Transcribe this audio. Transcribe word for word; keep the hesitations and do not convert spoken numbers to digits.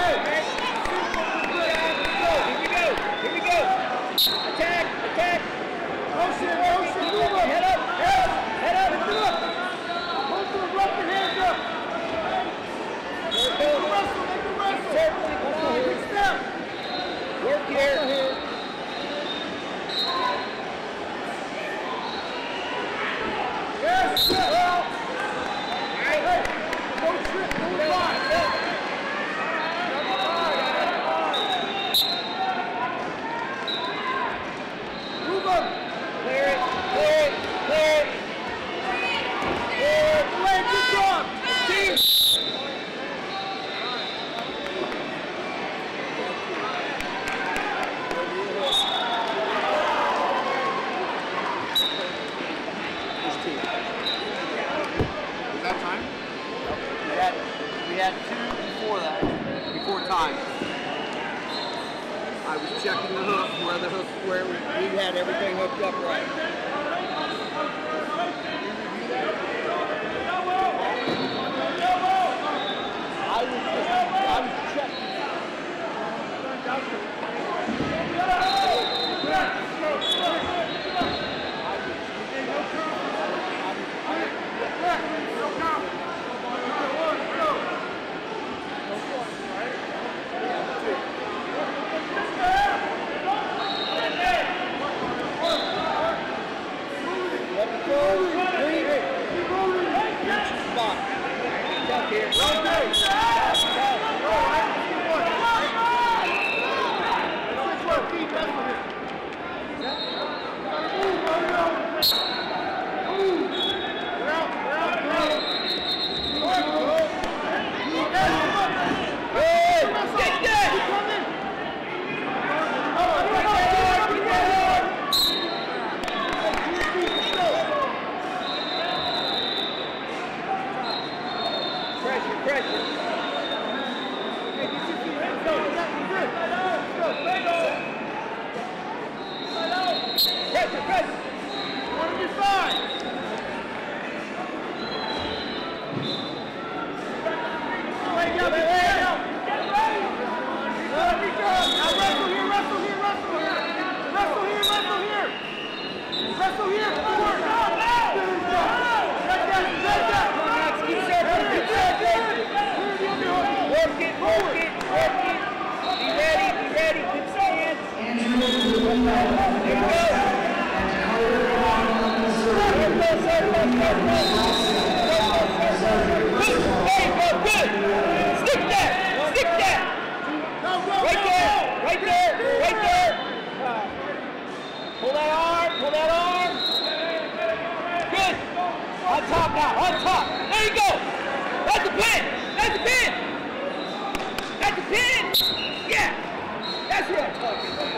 Work here. Yes, well. All right. Hey, no trip, no line. Move up. Clear it, clear it, clear it. Clear it. Wait, good job. Team. We had two before that, before time. I was checking the hook, where the hook, where we, we had everything hooked up right. I was just, I was checking. Yeah, that's what I'm talking about.